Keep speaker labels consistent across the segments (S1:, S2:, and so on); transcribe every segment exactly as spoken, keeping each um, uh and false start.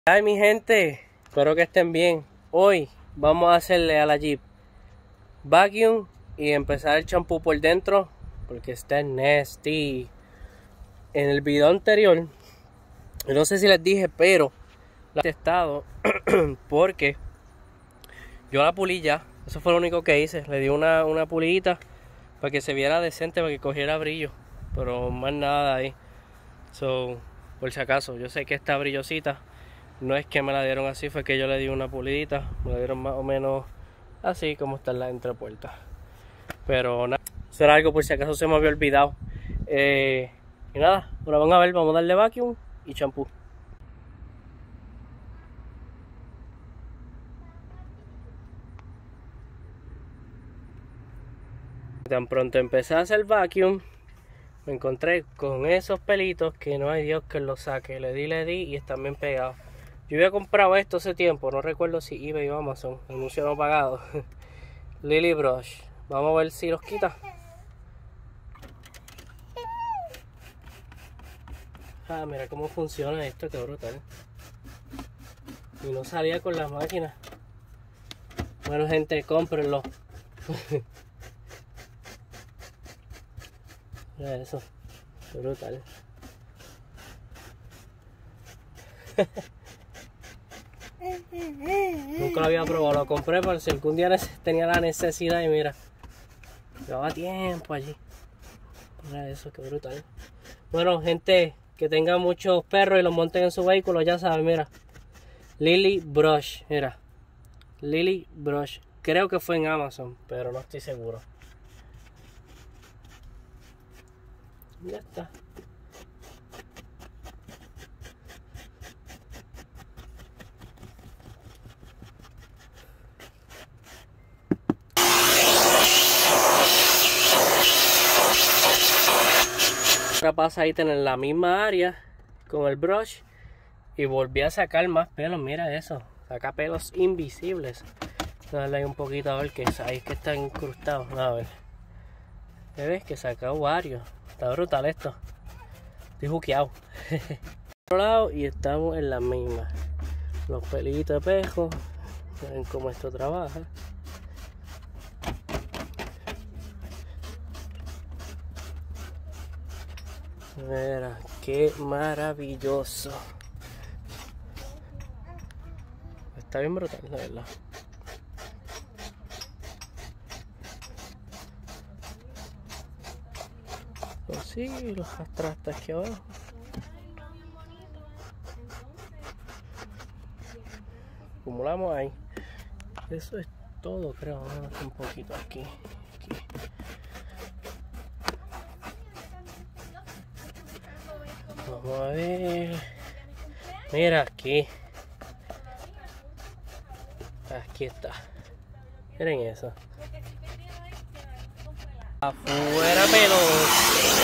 S1: Ay, mi gente, espero que estén bien. Hoy vamos a hacerle a la Jeep vacuum y empezar el champú por dentro porque está nasty. En el video anterior, no sé si les dije, pero la he testado porque yo la pulí ya. Eso fue lo único que hice. Le di una, una pulidita para que se viera decente, para que cogiera brillo, pero más nada ahí. So, por si acaso, yo sé que esta brillosita no es que me la dieron así, fue que yo le di una pulidita. Me la dieron más o menos así como está en la entrepuerta. Pero nada, será algo por si acaso se me había olvidado. Eh, y nada, ahora van a ver, vamos a darle vacuum y champú. Tan pronto empecé a hacer vacuum, me encontré con esos pelitos que no hay Dios que los saque. Le di, le di y están bien pegados. Yo había comprado esto hace tiempo, no recuerdo si eBay o Amazon, anuncio no pagado. Lily Brush, vamos a ver si los quita. Ah, mira cómo funciona esto, qué brutal. Y no salía con la máquina. Bueno, gente, cómprenlo. Mira eso, qué brutal. Nunca lo había probado, lo compré por si algún día tenía la necesidad y mira, llevaba tiempo allí. Mira eso, qué brutal. Bueno, gente, que tengan muchos perros y los monten en su vehículo, ya saben, mira. Lily Brush, mira. Lily Brush. Creo que fue en Amazon, pero no estoy seguro. Ya está. Ahora pasa ahí tener la misma área con el brush y volví a sacar más pelos. Mira eso, saca pelos invisibles. Dale ahí un poquito a ver que ahí que está incrustado. A ver, ves que saca varios. Está brutal esto. Estoy juqueado. Otro lado y estamos en la misma. Los pelitos de pejo. Miren cómo esto trabaja. Mira, qué maravilloso. Está bien brutal, la verdad. Pues sí, los atrastas aquí abajo. Acumulamos ahí. Eso es todo, creo. Vamos a hacer un poquito aquí. aquí. Vamos a ver. Mira aquí. Aquí está. Miren eso. Afuera pelos.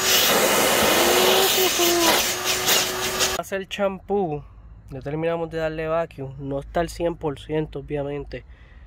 S1: Hacer el champú. Ya terminamos de darle vacuum. No está al cien por ciento obviamente.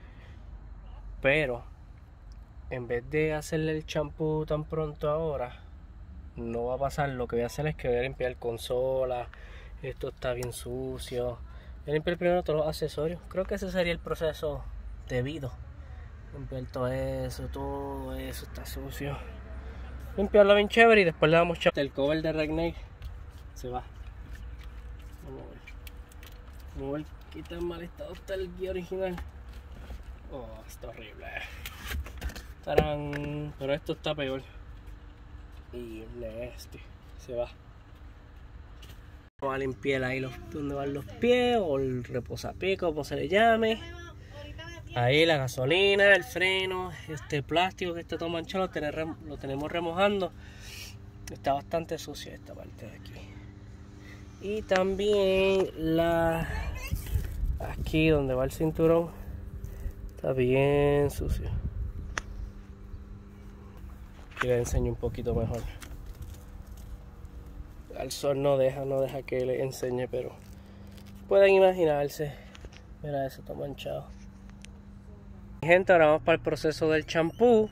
S1: Pero en vez de hacerle el champú tan pronto ahora, no va a pasar. Lo que voy a hacer es que voy a limpiar consola. Esto está bien sucio. Voy a limpiar primero todos los accesorios. Creo que ese sería el proceso debido. Limpiar todo eso, todo eso está sucio. Limpiarlo bien chévere y después le damos champú. El cover de Regnate se va. Vamos a ver. Vamos a ver qué tan mal estado está el guía original. Oh, está horrible. ¡Tarán! Pero esto está peor. Y este se va. Vamos a limpiar ahí los, donde van los pies o el reposapié, como se le llame. Ahí la gasolina, el freno, este plástico que está todo manchado, lo, tener, lo tenemos remojando. Está bastante sucia esta parte de aquí. Y también la aquí donde va el cinturón está bien sucio. Aquí les enseño un poquito mejor. Al sol no deja, no deja que les enseñe, pero pueden imaginarse. Mira eso, está manchado. Gente, ahora vamos para el proceso del champú.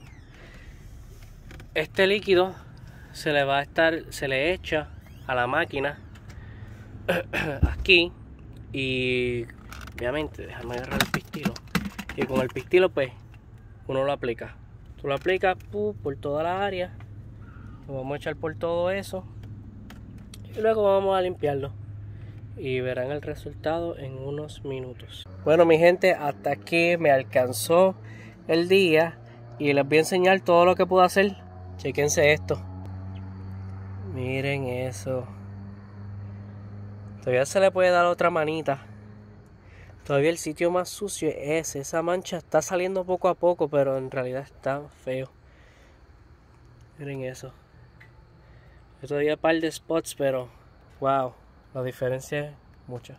S1: Este líquido se le va a estar, se le echa a la máquina aquí Y obviamente déjame agarrar el pistilo. Y con el pistilo pues uno lo aplica. Tú lo aplicas uh, por toda la área. Lo vamos a echar por todo eso. Y luego vamos a limpiarlo. Y verán el resultado en unos minutos. Bueno mi gente, hasta aquí me alcanzó el día. Y les voy a enseñar todo lo que puedo hacer. Chequense esto. Miren eso. Todavía se le puede dar otra manita. Todavía el sitio más sucio es ese. Esa mancha está saliendo poco a poco, pero en realidad está feo. Miren eso. Hay todavía un par de spots, pero wow, la diferencia es mucha.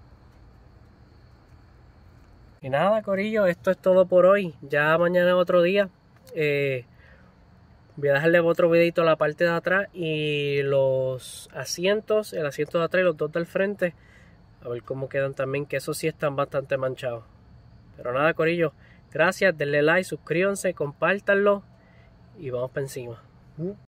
S1: Y nada, corillo, esto es todo por hoy. Ya mañana es otro día. Eh, voy a dejarle otro videito a la parte de atrás y los asientos, el asiento de atrás y los dos del frente. A ver cómo quedan también, que esos sí están bastante manchados. Pero nada, corillo, gracias, denle like, suscríbanse, compártanlo y vamos para encima.